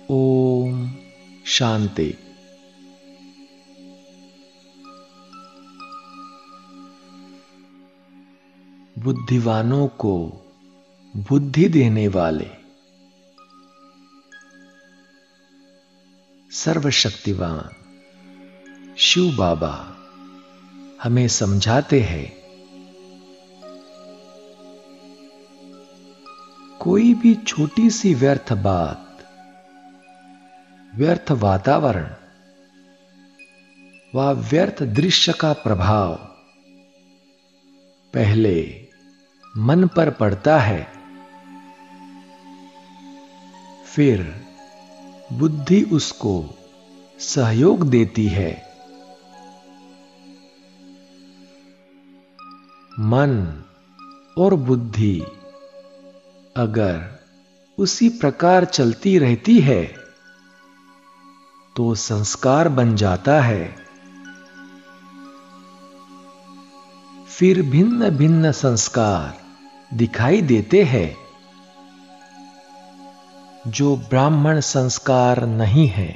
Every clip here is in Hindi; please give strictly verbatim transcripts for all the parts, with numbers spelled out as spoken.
ओम शांति। बुद्धिवानों को बुद्धि देने वाले सर्वशक्तिवान शिव बाबा हमें समझाते हैं, कोई भी छोटी सी व्यर्थ बात, व्यर्थ वातावरण व व्यर्थ दृश्य का प्रभाव पहले मन पर पड़ता है, फिर बुद्धि उसको सहयोग देती है। मन और बुद्धि अगर उसी प्रकार चलती रहती है तो संस्कार बन जाता है। फिर भिन्न भिन्न संस्कार दिखाई देते हैं जो ब्राह्मण संस्कार नहीं है।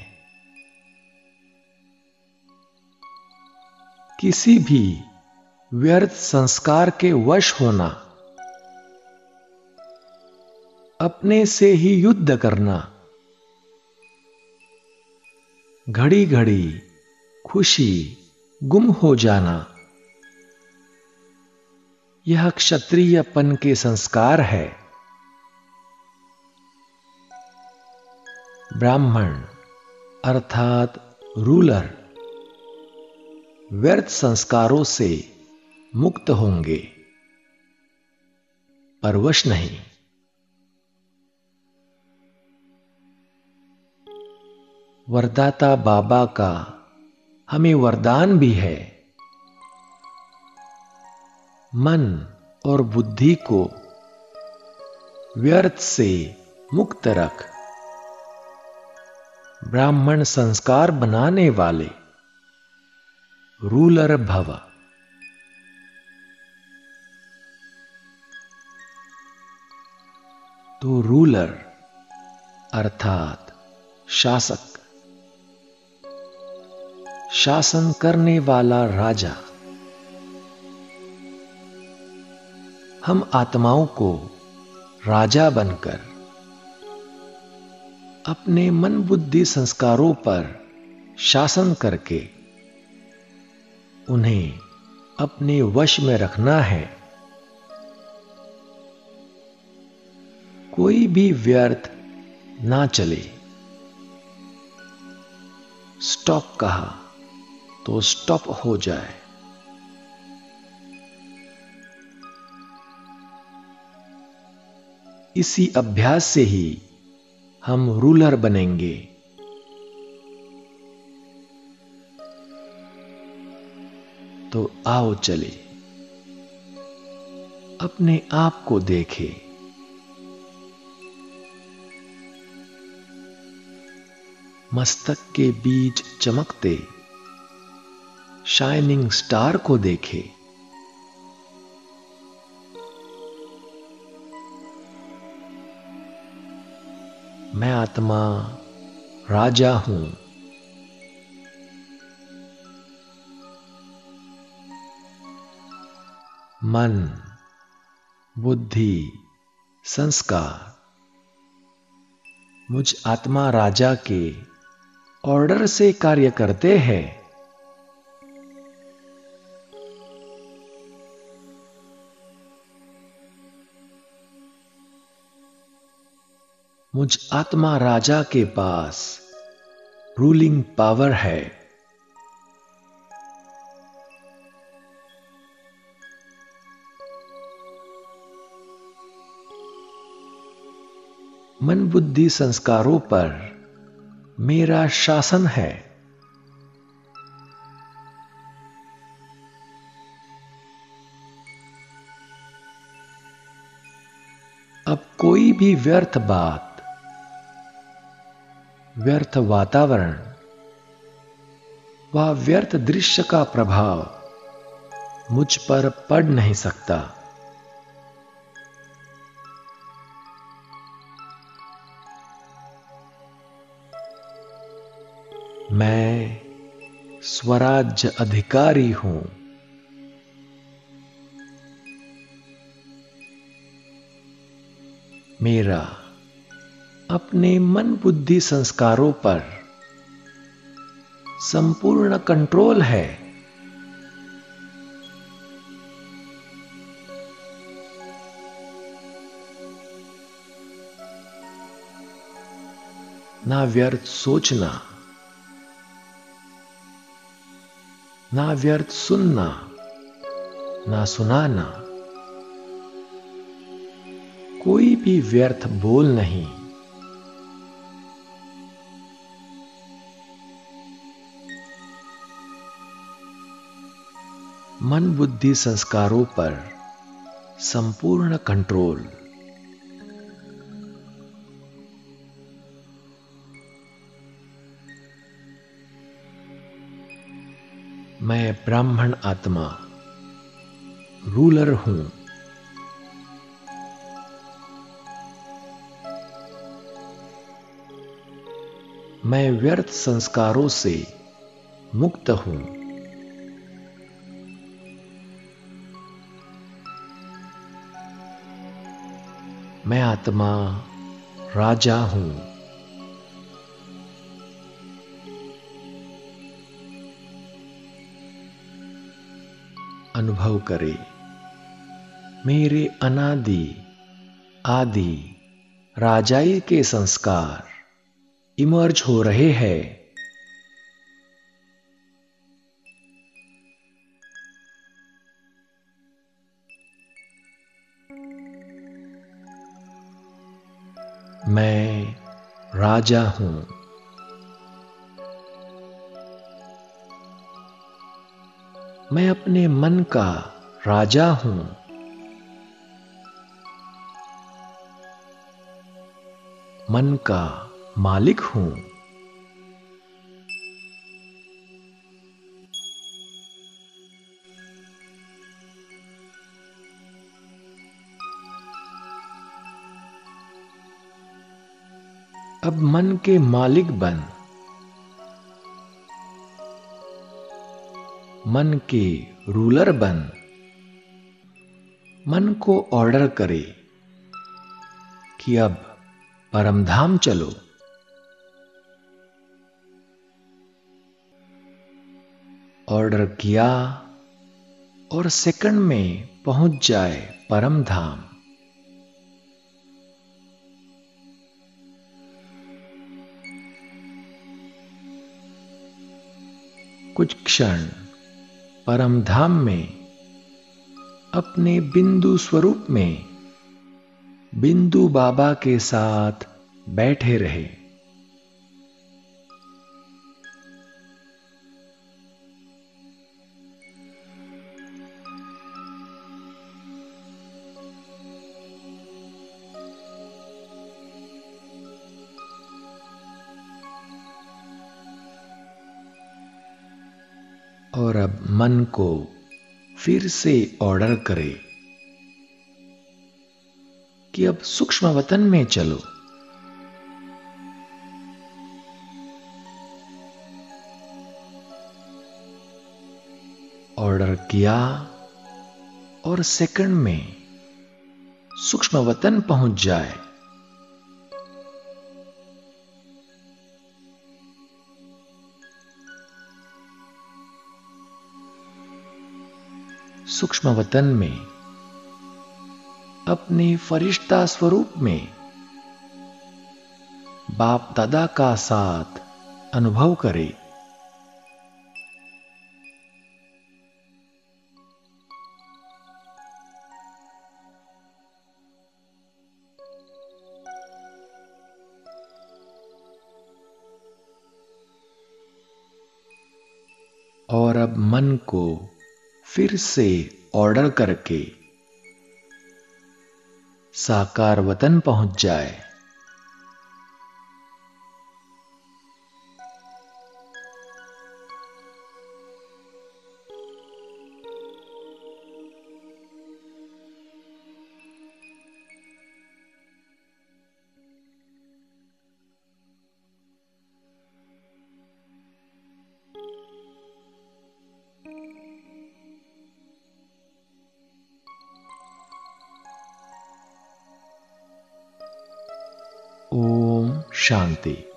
किसी भी व्यर्थ संस्कार के वश होना, अपने से ही युद्ध करना, घड़ी घड़ी खुशी गुम हो जाना, यह क्षत्रियपन के संस्कार है। ब्राह्मण अर्थात रूलर व्यर्थ संस्कारों से मुक्त होंगे, परवश नहीं। वरदाता बाबा का हमें वरदान भी है, मन और बुद्धि को व्यर्थ से मुक्त रख, ब्राह्मण संस्कार बनाने वाले रूलर भव। तो रूलर अर्थात शासक, शासन करने वाला राजा। हम आत्माओं को राजा बनकर अपने मन बुद्धि संस्कारों पर शासन करके उन्हें अपने वश में रखना है। कोई भी व्यर्थ ना चले। स्टॉप कहा तो स्टॉप हो जाए। इसी अभ्यास से ही हम रूलर बनेंगे। तो आओ चले, अपने आप को देखे। मस्तक के बीच चमकते शाइनिंग स्टार को देखे। मैं आत्मा राजा हूं। मन बुद्धि संस्कार मुझ आत्मा राजा के ऑर्डर से कार्य करते हैं। मुझ आत्मा राजा के पास रूलिंग पावर है। मन बुद्धि संस्कारों पर मेरा शासन है। अब कोई भी व्यर्थ बात, व्यर्थ वातावरण व व्यर्थ दृश्य का प्रभाव मुझ पर पड़ नहीं सकता। मैं स्वराज्य अधिकारी हूं। मेरा अपने मन बुद्धि संस्कारों पर संपूर्ण कंट्रोल है। ना व्यर्थ सोचना, ना व्यर्थ सुनना, ना सुनाना, कोई भी व्यर्थ बोल नहीं। मन बुद्धि संस्कारों पर संपूर्ण कंट्रोल। मैं ब्राह्मण आत्मा रूलर हूं। मैं व्यर्थ संस्कारों से मुक्त हूं। मैं आत्मा राजा हूं। अनुभव करे, मेरे अनादि आदि राजाई के संस्कार इमर्ज हो रहे हैं। मैं राजा हूं। मैं अपने मन का राजा हूं। मन का मालिक हूं। अब मन के मालिक बन, मन के रूलर बन, मन को ऑर्डर करे कि अब परमधाम चलो। ऑर्डर किया और सेकंड में पहुंच जाए परमधाम। कुछ क्षण परमधाम में अपने बिंदु स्वरूप में बिंदु बाबा के साथ बैठे रहे। और अब मन को फिर से ऑर्डर करे कि अब सूक्ष्म वतन में चलो। ऑर्डर किया और सेकंड में सूक्ष्म वतन पहुंच जाए। सूक्ष्म वतन में अपने फरिश्ता स्वरूप में बाप दादा का साथ अनुभव करे। और अब मन को फिर से ऑर्डर करके साकार वतन पहुंच जाए। शांति।